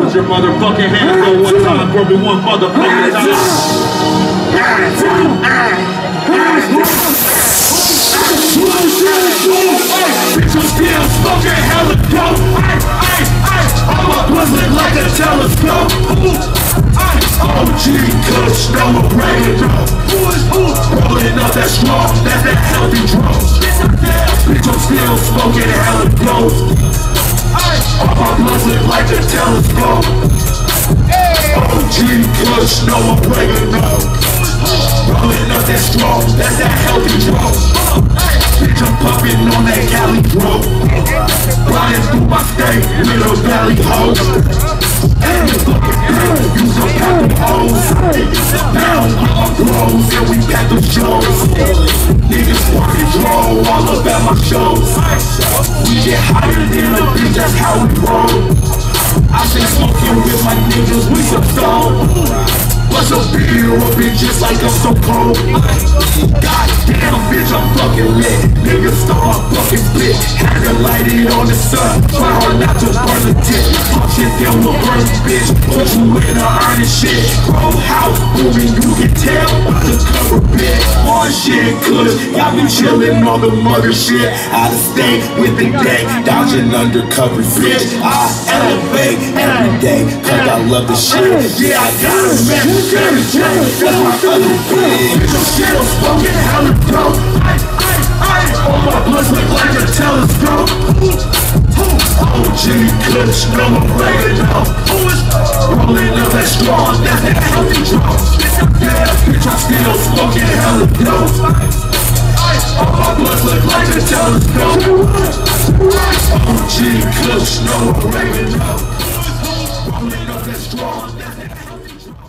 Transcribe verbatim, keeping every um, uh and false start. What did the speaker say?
Put your motherfucking hands up one time for me, one motherfucking time. Bitch, I'm still smoking hella dope. All my blunts look like a telescope. O G Kush, no oregano. Rolling up that strong, that's that healthy drum. Bitch, I'm still smoking hella dope. All my blunts look like a telescope. O G Kush, no oregano. Rolling up that strong, that's that healthy drum. Bitch, I'm puffin' on that Cali road. Flying through my state, little valley hoes. And you fucking girl, use a pack of hoes. Now all my bros, and we pack the shows. Niggas fucking throw all about my shows. We get higher than a bitch, that's how we roll. I been smoking with my niggas, we some stone. Bust a beer up in just like I'm so cold. Goddamn, bitch, I'm fucking lit. Niggas stole my fucking spit. Had to light it on the sun. Try hard not to burn the tip. Fuck shit, then we'll burn the bitch. Put you in the iron and shit. Grow house, booming, you can tell. Undercover bitch. Hard shit, cuz got me chillin' on the mother shit. Out of state with the day. Dodging undercover bitch. I elevate every day. Cause I love the shit. Yeah, I got a mess. That's my other bitch. Bitch, I'm still smoking hella dope. All my blunts look like a telescope. O G Kush, no oregano. Rolling up that strong, that's that healthy drum. Yeah, bitch, I'm still smoking hella dope. All my blunts look like a telescope. O G Kush, no oregano. Rolling up that strong, that's that healthy drum.